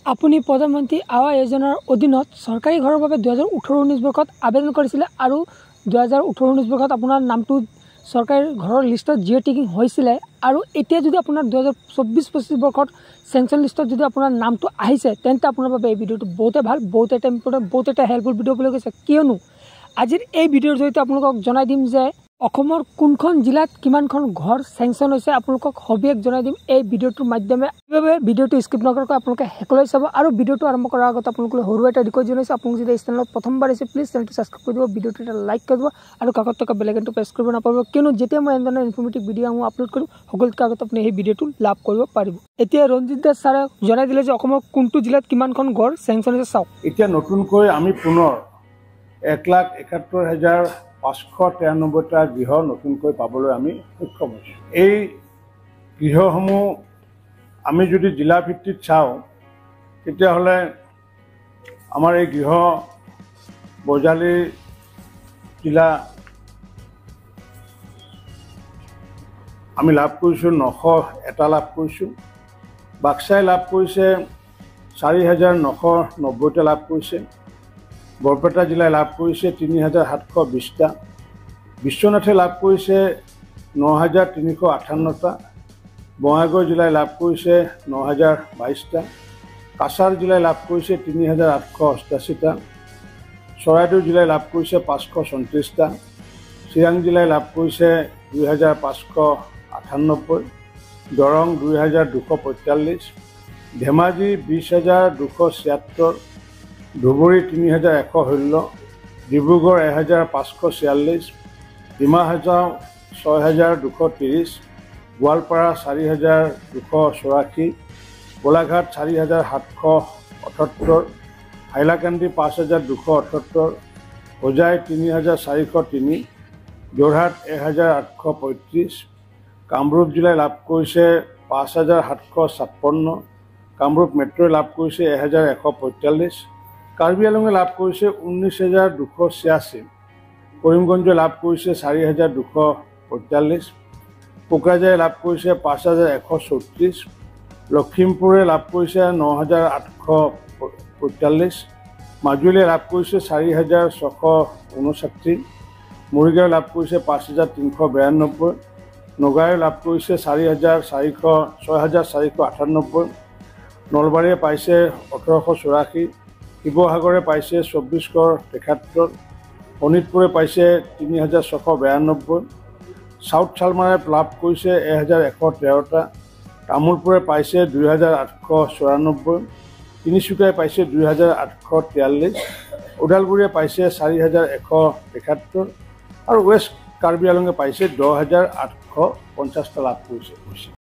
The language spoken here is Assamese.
আপুনি প্ৰধানমন্ত্ৰী আৱাস যোজনাৰ অধীনত চৰকাৰী ঘৰৰ বাবে 2018-19 বৰ্ষত আবেদন কৰিছিলে আৰু 2018-19 বৰ্ষত আপোনাৰ নামটো চৰকাৰী ঘৰৰ লিষ্টত জিঅ' টেকিং হৈছিলে আৰু এতিয়া যদি আপোনাৰ 2024-25 বৰ্ষত চেংচন লিষ্টত যদি আপোনাৰ নামটো আহিছে তেন্তে আপোনাৰ বাবে এই ভিডিঅ'টো বহুতে ভাল, বহুত এটা ইম্পৰ্টেণ্ট, বহুত এটা হেল্পফুল ভিডিঅ' বুলি কৈছে। কিয়নো আজিৰ এই ভিডিঅ'ৰ জৰিয়তে আপোনালোকক জনাই দিম যে অসমৰ কোনখন জিলাত কিমানখন ঘৰ চেংচন হৈছে, আপোনালোকক সবিশেষ জনাই দিম এই ভিডিঅ'টোৰ মাধ্যমে। সেইবাবে ভিডিঅ'টো স্কিপ নকৰাকৈ আপোনালোকে শেষলৈ চাব আৰু ভিডিঅ'টো আৰম্ভ কৰাৰ আগত আপোনালোকে সৰু এটা ৰিকুৱেষ্ট জনাইছোঁ, আপোনালোক যদি এই চেনেলত প্ৰথমবাৰ আহিছে প্লিজ চেনেলটো ছাবস্ক্ৰাইব কৰি দিব, ভিডিঅ'টো এটা লাইক কৰি দিব আৰু কাষত থকা বেল আইকনটো প্ৰেছ কৰিব নাপাহৰিব, কিয়নো যেতিয়া মই এনেধৰণৰ ইনফৰ্মেটিভ ভিডিঅ' আপলোড কৰিম সকলোতকৈ আগত আপুনি সেই ভিডিঅ'টো লাভ কৰিব পাৰিব। এতিয়া ৰঞ্জিত দাস ছাৰে জনাই দিলে যে অসমৰ কোনটো জিলাত কিমানখন ঘৰ চেংচন হৈছে চাওক। এতিয়া নতুনকৈ আমি পুনৰ 1,71,593টা গৃহ নতুনকৈ পাবলৈ আমি সক্ষম হৈছোঁ। এই গৃহসমূহ আমি যদি জিলা ভিত্তিত চাওঁ তেতিয়াহ'লে আমাৰ এই গৃহ বজালী জিলা আমি লাভ কৰিছোঁ 901টা লাভ কৰিছোঁ। বাক্সাই লাভ কৰিছে 4,990টা লাভ কৰিছে। বৰপেটা জিলাই লাভ কৰিছে 3,720টা। বিশ্বনাথে লাভ কৰিছে 9,358টা। বঙাইগাঁও জিলাই লাভ কৰিছে 9,022টা। কাছাৰ জিলাই লাভ কৰিছে 3,888টা। চৰাইদেউ জিলাই লাভ কৰিছে 534টা। চিৰাং জিলাই লাভ কৰিছে 2,598। দৰং 2,245। ধেমাজি 20,276। ধুবুৰী 3,116। ডিব্ৰুগড় 1,546। ডিমা হাছাও 6,230। গোৱালপাৰা 4,284। গোলাঘাট 4,778। হাইলাকান্দি 5,278। হোজাই 3,403। যোৰহাট 1,835। কামৰূপ জিলাই লাভ কৰিছে 5,756। কামৰূপ মেট্ৰ'ই লাভ কৰিছে 1,145। কাৰ্বি আংলঙে লাভ কৰিছে 19,286। কৰিমগঞ্জে লাভ কৰিছে 4,245। কোকৰাঝাৰে লাভ কৰিছে 5,134। লখিমপুৰে লাভ কৰিছে 9,845। মাজুলীয়ে লাভ কৰিছে 4,659। মৰিগাঁৱে লাভ কৰিছে 5,392। নগাঁৱে লাভ কৰিছে 6,498। নলবাৰীয়ে পাইছে 1,884। শিৱসাগৰে পাইছে 2,473। শোণিতপুৰে পাইছে 3,692। চাউথ চালমাৰে লাভ কৰিছে 1,113টা। তামোলপুৰে পাইছে 2,894। তিনিচুকীয়াই পাইছে 2,843। ওদালগুৰিয়ে পাইছে 4,173 আৰু ৱেষ্ট কাৰ্বি আংলঙে পাইছে 10,850টা লাভ কৰিছে।